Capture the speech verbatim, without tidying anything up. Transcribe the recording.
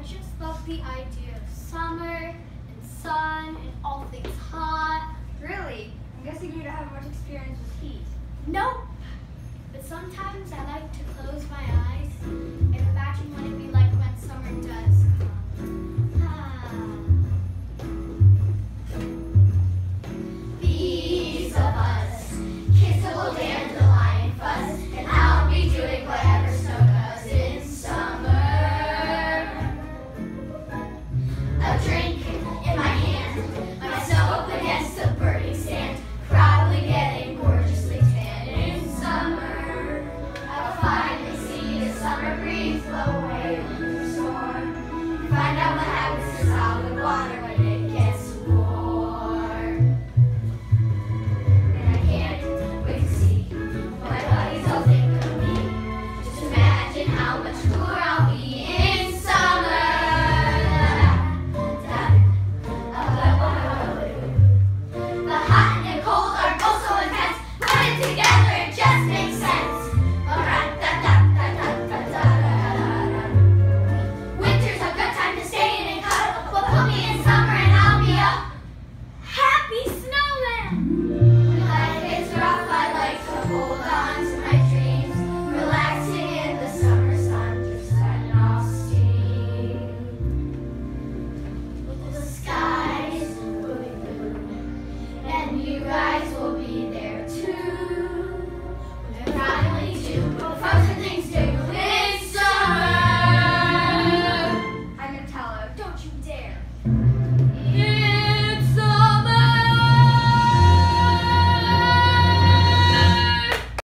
just love the idea of summer and sun and all things hot. Really? I'm guessing you don't have much experience with heat. Nope. But sometimes I like to close my eyes and imagine what it'd be like when summer does come. Ah. Bees of us, kissable dandelion fuzz, and I'll be doing whatever snow does in summer. A drink in my hand, my snow up against the burning sand, probably getting gorgeously tan in summer. I'll finally see the summer breeze blow away the storm, find out what happens to solid water when it